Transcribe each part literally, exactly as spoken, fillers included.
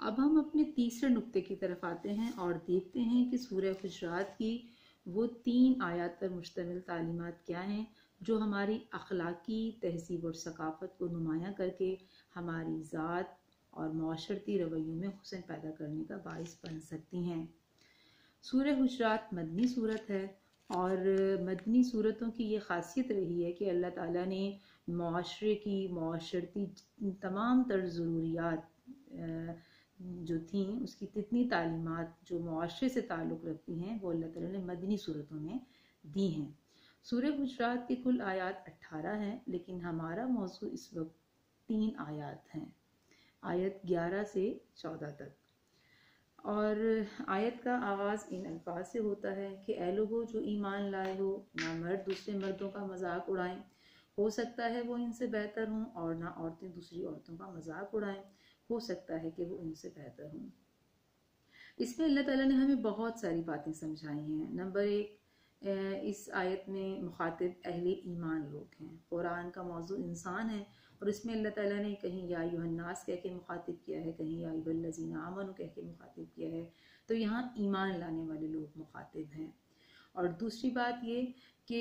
अब हम अपने तीसरे नुक्ते की तरफ आते हैं और देखते हैं कि सूरह हुजरात की वो तीन आयत पर मुश्तमिल तालीमात क्या हैं जो हमारी अखलाकी तहज़ीब और सकाफ़त को नुमायाँ करके हमारी ज़ात और माशरती रवैयों में हुस्न पैदा करने का बाइस बन सकती हैं। सूरह हुजरात मदनी सूरत है और मदनी सूरतों की ये ख़ासियत रही है कि अल्लाह ताला ने माशरे की माशरती तमाम तर ज़रूरियात जो थी उसकी जितनी तालीमात जो माशरे से ताल्लुक़ रखती हैं वो अल्लाह ताला ने मदनी सूरतों में दी हैं। सूरह हुजरात की कुल आयत अट्ठारह हैं, लेकिन हमारा मौजू इस वक्त तीन आयत हैं, आयत ग्यारह से चौदह तक। और आयत का आगाज़ इन अल्फाज से होता है कि ए लोगो जो ईमान लाए हो, ना मर्द दूसरे मर्दों का मजाक उड़ाएं, हो सकता है वो इनसे बेहतर हों, और ना औरतें दूसरी औरतों का मजाक उड़ाएं, हो सकता है कि वो इनसे बेहतर हों। इसमें अल्लाह ताला ने हमें बहुत सारी बातें समझाई हैं। नंबर एक, इस आयत में मुखातिब अहले ईमान लोग हैं। कुरान का मौजू इंसान है और इसमें अल्लाह ताला ने कहीं या अय्युहन्नास कह के मुखातिब किया है, कहीं या अय्युहल्लज़ीना आमनू कह के मुखातिब किया है, तो यहाँ ईमान लाने वाले लोग मुखातिब हैं। और दूसरी बात ये कि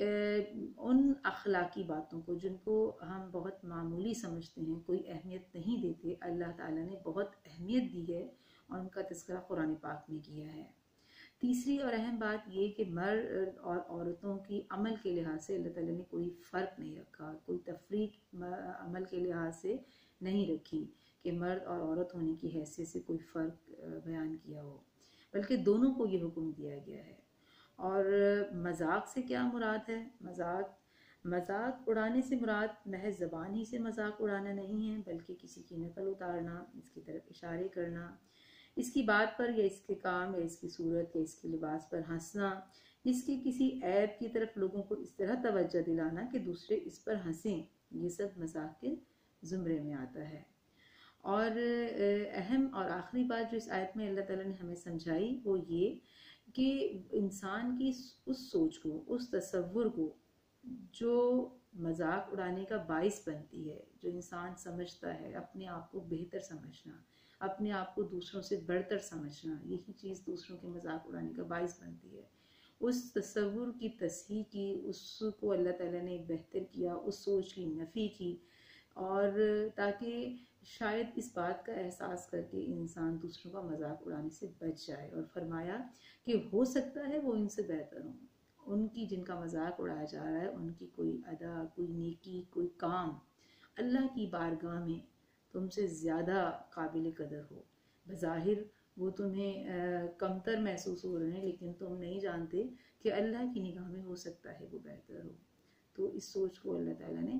उन अखलाकी बातों को जिनको हम बहुत मामूली समझते हैं, कोई अहमियत नहीं देते, अल्लाह ताला ने बहुत अहमियत दी है और उनका तज़किरा कुरान पाक में किया है। तीसरी और अहम बात ये कि मर्द और औरतों की अमल के लिहाज से अल्लाह ताला ने कोई फ़र्क नहीं रखा, कोई तफरीक अमल के लिहाज से नहीं रखी कि मर्द और औरत होने की हैसियत से कोई फ़र्क बयान किया हो, बल्कि दोनों को ये हुक्म दिया गया है। और मजाक से क्या मुराद है? मजाक मजाक उड़ाने से मुराद महज ज़बान ही से मजाक उड़ाना नहीं है, बल्कि किसी की नकल उतारना, इसकी तरफ इशारे करना, इसकी बात पर या इसके काम या इसकी सूरत या इसके लिबास पर हंसना, इसके किसी ऐब की तरफ लोगों को इस तरह तवज्जो दिलाना कि दूसरे इस पर हंसें, ये सब मजाक के ज़ुमरे में आता है। और अहम और आखिरी बात जो इस आयत में अल्लाह ताला ने हमें समझाई वो ये कि इंसान की उस सोच को, उस तसव्वुर को जो मजाक उड़ाने का बाइस बनती है, जो इंसान समझता है अपने आप को बेहतर समझना, अपने आप को दूसरों से बढ़कर समझना, यही चीज़ दूसरों के मजाक उड़ाने का बाइस बनती है। उस तसव्वुर की तस्हीह की, उसको अल्लाह ताला ने बेहतर किया, उस सोच की नफ़ी की, और ताकि शायद इस बात का एहसास करके इंसान दूसरों का मजाक उड़ाने से बच जाए। और फरमाया कि हो सकता है वो इनसे बेहतर हों, उनकी जिनका मजाक उड़ाया जा रहा है उनकी कोई अदा, कोई नेकी, कोई काम अल्लाह की बारगाह में तुमसे ज़्यादा काबिल कदर हो। बज़ाहिर वो तुम्हें कमतर महसूस हो रहे हैं, लेकिन तुम नहीं जानते कि अल्लाह की निगाह में हो सकता है वो बेहतर हो। तो इस सोच को अल्लाह ताला ने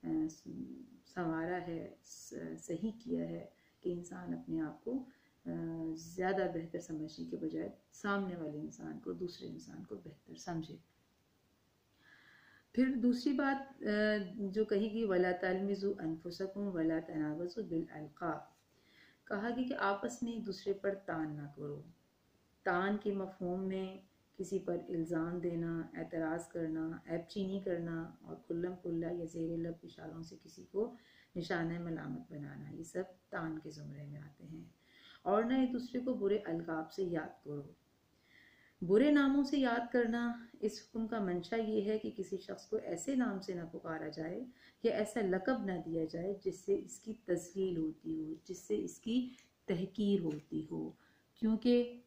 संवारा है, सही किया है कि इंसान अपने आप को ज़्यादा बेहतर समझने के बजाय सामने वाले इंसान को, दूसरे इंसान को बेहतर समझे। फिर दूसरी बात जो कही गई, वला तलमिज़ू अनफुसकुम वला तनाबज़ू बिल अलक़ाब, कहा गया कि आपस में एक दूसरे पर तान ना करो। तान के मफ़हूम में किसी पर इल्ज़ाम देना, एतराज़ करना, ऐबचीनी करना और खुल्लम खुल्ला या ज़ेर लब इशारों से किसी को निशाना मलामत बनाना, ये सब तान के ज़ुमरे में आते हैं। और ना एक दूसरे को बुरे अलकाब से याद करो। बुरे नामों से याद करना, इस हुक्म का मंशा ये है कि किसी शख्स को ऐसे नाम से न पुकारा जाए या ऐसा लक़ब न दिया जाए जिससे इसकी तज़लील होती हो, जिससे इसकी तहकीर होती हो, क्योंकि